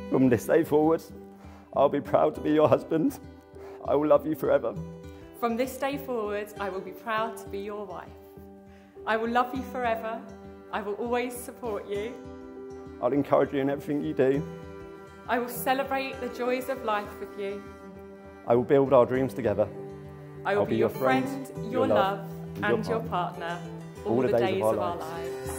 From this day forward, I'll be proud to be your husband. I will love you forever. From this day forward, I will be proud to be your wife. I will love you forever. I will always support you. I'll encourage you in everything you do. I will celebrate the joys of life with you. I will build our dreams together. I will be your friend, your love, and your partner all the days of our lives.